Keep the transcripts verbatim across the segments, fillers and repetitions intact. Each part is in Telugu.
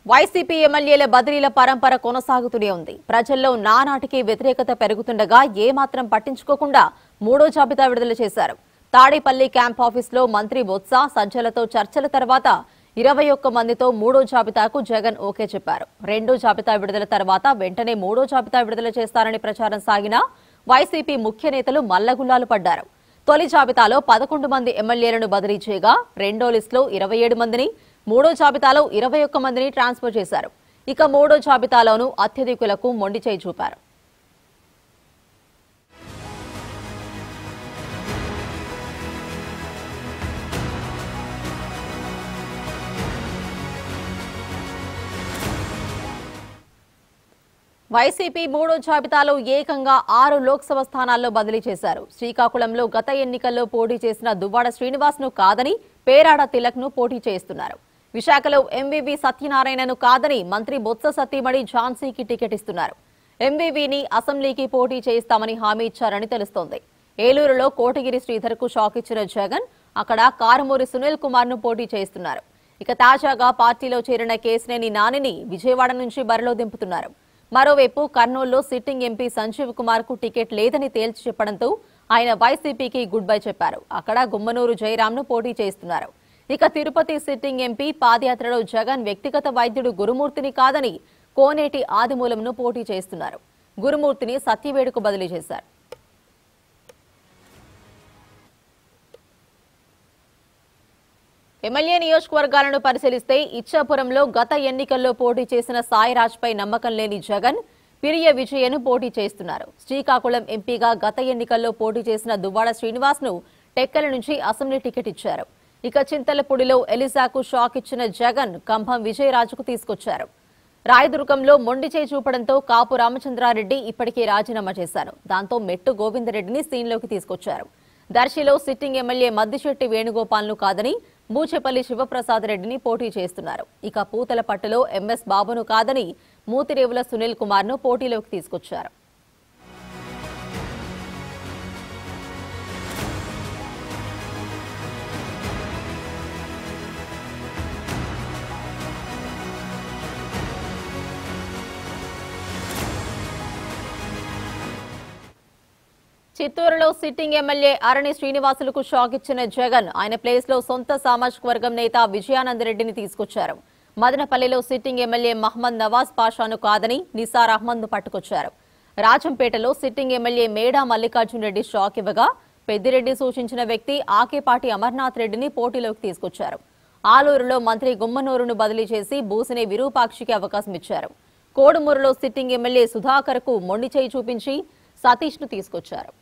వైసీపీ ఎమ్మెల్యేల బదిలీల పరంపర కొనసాగుతూనే ఉంది. ప్రజల్లో నానాటికి వ్యతిరేకత పెరుగుతుండగా ఏమాత్రం పట్టించుకోకుండా మూడో జాబితా విడుదల చేశారు. తాడేపల్లి క్యాంప్ ఆఫీసులో మంత్రి బొత్స సజ్జలతో చర్చల తర్వాత ఇరవై ఒక్క మందితో మూడో జాబితాకు జగన్ ఓకే చెప్పారు. రెండో జాబితా విడుదల తర్వాత వెంటనే మూడో జాబితా విడుదల చేస్తారని ప్రచారం సాగినా వైసీపీ ముఖ్య నేతలు మల్లగుల్లాలు పడ్డారు. తొలి జాబితాలో పదకొండు మంది ఎమ్మెల్యేలను బదిలీ చేయగా రెండో లిస్టులో ఇరవై ఏడు మందిని, మూడో జాబితాలో ఇరవై ఒక్క మందిని ట్రాన్స్ఫర్ చేశారు. ఇక మూడో జాబితాలోనూ అత్యధికులకు మొండి చేయి చూపారు. వైసీపీ మూడో జాబితాలో ఏకంగా ఆరు లోక్సభ స్థానాల్లో బదిలీ చేశారు. శ్రీకాకుళంలో గత ఎన్నికల్లో పోటీ చేసిన దువ్వాడ శ్రీనివాస్ ను కాదని పేరాడ తిలక్ ను పోటీ చేస్తున్నారు. విశాఖలో ఎంవీవీ సత్యనారాయణను కాదని మంత్రి బొత్స సతీమణి ఝాన్సీకి టికెట్ ఇస్తున్నారు. ఎంవీవీని అసెంబ్లీకి పోటీ చేయిస్తామని హామీ ఇచ్చారని తెలుస్తోంది. ఏలూరులో కోటగిరి శ్రీధర్ కు షాక్ ఇచ్చిన జగన్ అక్కడ కారుమూరి సునీల్ కుమార్ ను పోటీ చేయిస్తున్నారు. ఇక తాజాగా పార్టీలో చేరిన కేసినేని నానిని విజయవాడ నుంచి బరిలో దింపుతున్నారు. మరోవైపు కర్నూలులో సిట్టింగ్ ఎంపీ సంజీవ్ కుమార్ కు టికెట్ లేదని తేల్చి చెప్పడంతో ఆయన వైసీపీకి గుడ్ బై చెప్పారు. అక్కడ గుమ్మనూరు జయరాం ను పోటీ చేస్తున్నారు. ఇక తిరుపతి సిట్టింగ్ ఎంపీ పాదయాత్రలో జగన్ వ్యక్తిగత వైద్యుడు గురుమూర్తిని కాదని కోనేటి ఆదిమూలంను పోటీ చేస్తున్నారు. గురుమూర్తిని సత్యవేడుకు బదిలీ చేశారు. ఎమ్మెల్యే నియోజకవర్గాలను పరిశీలిస్తే ఇచ్చాపురంలో గత ఎన్నికల్లో పోటీ చేసిన సాయిరాజ్ పై నమ్మకం లేని జగన్ పిరియ విజయను పోటీ చేస్తున్నారు. శ్రీకాకుళం ఎంపీగా గత ఎన్నికల్లో పోటీ చేసిన దువ్వాడ శ్రీనివాస్ ను టెక్కల నుంచి అసెంబ్లీ టికెట్ ఇచ్చారు. ఇక చింతలపూడిలో ఎలిజాకు షాక్ ఇచ్చిన జగన్ కంభం విజయరాజుకు తీసుకొచ్చారు. రాయదుర్గంలో మొండి చేయి చూపడంతో కాపు రామచంద్రారెడ్డి ఇప్పటికే రాజీనామా చేశారు. దాంతో మెట్టు గోవిందరెడ్డిని సీన్లోకి తీసుకొచ్చారు. దర్శిలో సిట్టింగ్ ఎమ్మెల్యే మద్దిశెట్టి వేణుగోపాల్ ను కాదని మూచెపల్లి శివప్రసాద్ రెడ్డిని పోటీ చేస్తున్నారు. ఇక పూతలపట్టులో ఎంఎస్ బాబును కాదని మూతిరేవుల సునీల్ కుమార్ ను పోటీలోకి తీసుకొచ్చారు. చిత్తూరులో సిట్టింగ్ ఎమ్మెల్యే అరణి శ్రీనివాసులకు షాక్ ఇచ్చిన జగన్ ఆయన ప్లేస్ లో సొంత సామాజిక వర్గం నేత విజయానందరెడ్డిని తీసుకొచ్చారు. మదనపల్లిలో సిట్టింగ్ ఎమ్మెల్యే మహ్మద్ నవాజ్ పాషాను కాదని నిసార్ అహ్మద్ ను పట్టుకొచ్చారు. రాజంపేటలో sitting MLA Meda Mallikarjun Reddy shock ఇవ్వగా పెద్దిరెడ్డి సూచించిన వ్యక్తి ఆకేపాటి అమర్నాథ్ రెడ్డిని పోటీలోకి తీసుకొచ్చారు. ఆలూరులో మంత్రి గుమ్మనూరును బదిలీ చేసి బూసినే విరూపాక్షికి అవకాశం ఇచ్చారు. కోడుమూరులో సిట్టింగ్ ఎమ్మెల్యే సుధాకర్ కు మొండి చేయి చూపించి సతీష్ ను తీసుకొచ్చారు.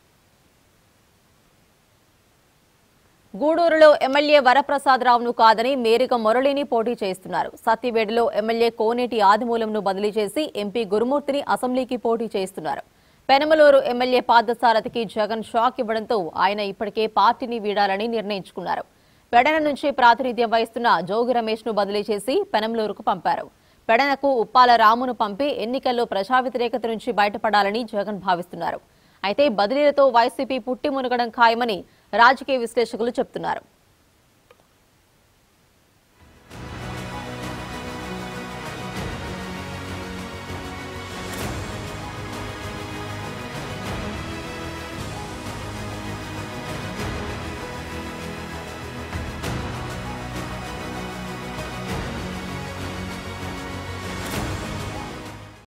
గూడూరులో ఎమ్మెల్యే వరప్రసాదరావును కాదని మేరిక మురళిని పోటీ చేస్తున్నారు. సత్యవేడులో ఎమ్మెల్యే కోనేటి ఆదిమూలంను బదిలీ చేసి ఎంపీ గురుమూర్తిని అసెంబ్లీకి పోటీ చేస్తున్నారు. పెనమలూరు ఎమ్మెల్యే పాదసారథికి జగన్ షాక్ ఇవ్వడంతో ఆయన ఇప్పటికే పార్టీని వీడాలని నిర్ణయించుకున్నారు. పెడన నుంచి ప్రాతినిధ్యం వహిస్తున్న జోగి రమేష్ ను బదిలీ చేసి పెనమలూరుకు పంపారు. పెడనకు ఉప్పాల రామును పంపి ఎన్నికల్లో ప్రజా వ్యతిరేకత నుంచి బయటపడాలని జగన్ భావిస్తున్నారు. అయితే బదిలీలతో వైసీపీ పుట్టి మునగడం ఖాయమని రాజకీయ విశ్లేషకులు చెబుతున్నారు.